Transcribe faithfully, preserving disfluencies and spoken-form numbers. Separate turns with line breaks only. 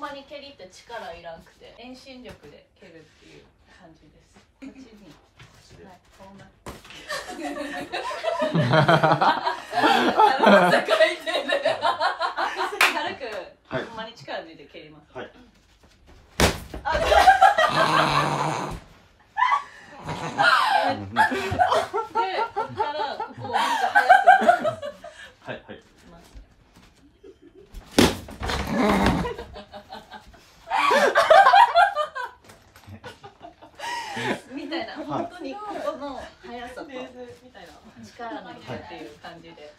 まに蹴りって力いらんくて遠心力で蹴るっていう感じです。こっちに、はい、こんな。軽く、ほんまに力抜いて蹴ります。はい。あ、で、ここからここをめっちゃ速く。はいはい。みたいな、本当にここの速さと力抜いてっていう感じで。